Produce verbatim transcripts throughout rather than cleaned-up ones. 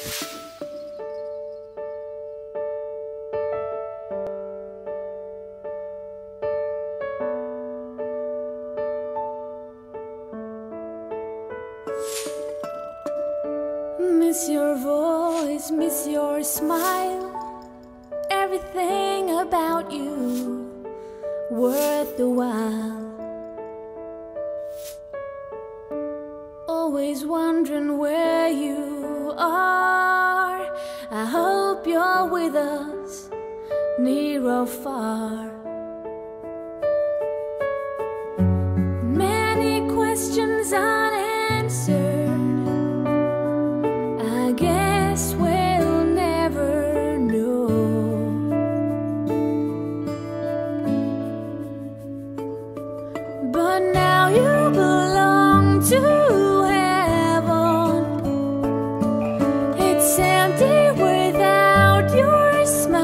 Miss your voice, miss your smile, everything about you worth the while. Always wondering where you are. I hope you're with us, near or far. Many questions unanswered, I guess we'll never know. But now you belong to heaven. It's empty without your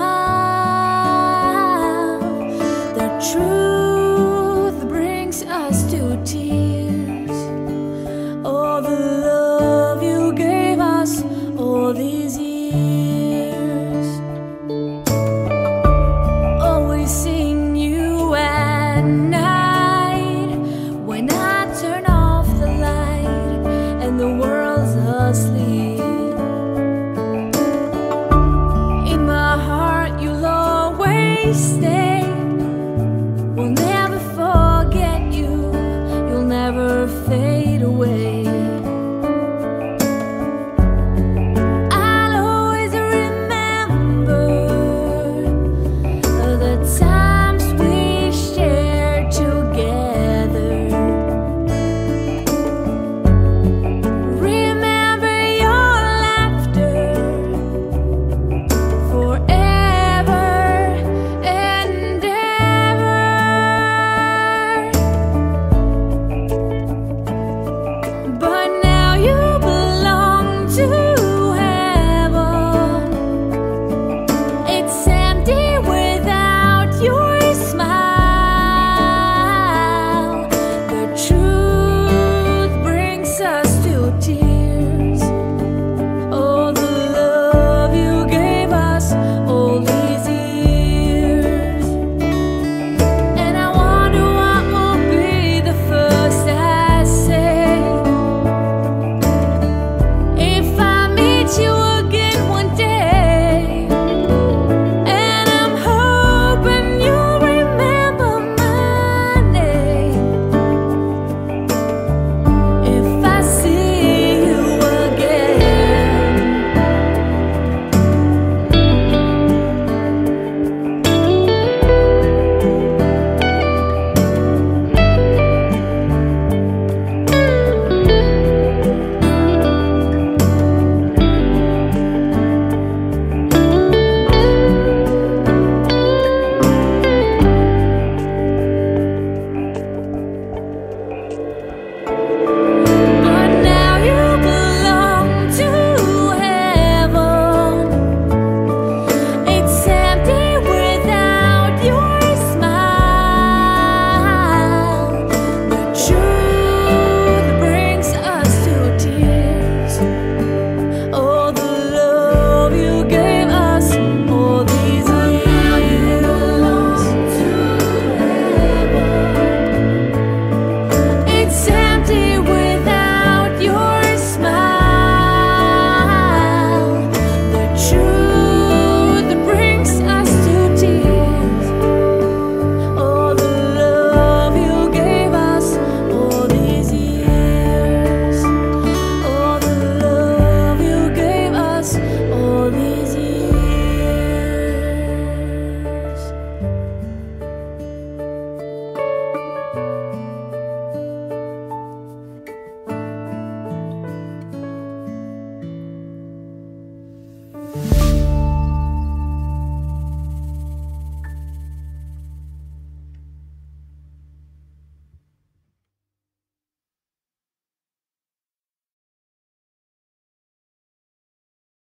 smile. The truth brings us to tears. All the love you gave us all these years. Always seeing you at night, when I turn off the light and the world's asleep.